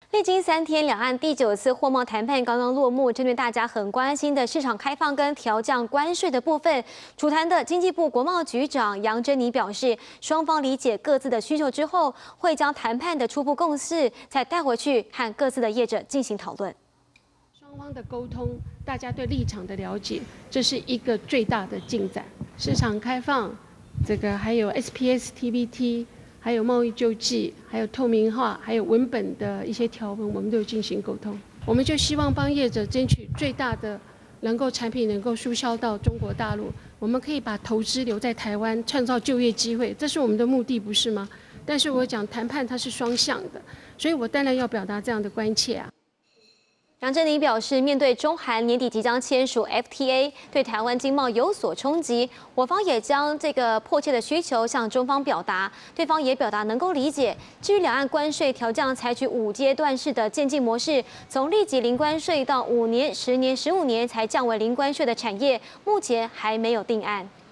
历经3天，两岸第9次货贸谈判刚刚落幕。针对大家很关心的市场开放跟调降关税的部分，主谈的经济部国贸局长杨珍妮表示，双方理解各自的需求之后，会将谈判的初步共识再带回去和各自的业者进行讨论。 双方的沟通，大家对立场的了解，这是一个最大的进展。市场开放，还有 SPS、TBT。 还有贸易救济，还有透明化，还有文本的一些条文，我们都有进行沟通。我们就希望帮业者争取最大的产品能够输销到中国大陆，我们可以把投资留在台湾，创造就业机会，这是我们的目的，不是吗？但是我讲谈判它是双向的，所以我当然要表达这样的关切啊。 杨珍妮表示，面对中韩年底即将签署 FTA， 对台湾经贸有所冲击，我方也将这个迫切的需求向中方表达，对方也表达能够理解。至于两岸关税调降采取5阶段式的渐进模式，从立即零关税到5年、10年、15年才降为零关税的产业，目前还没有定案。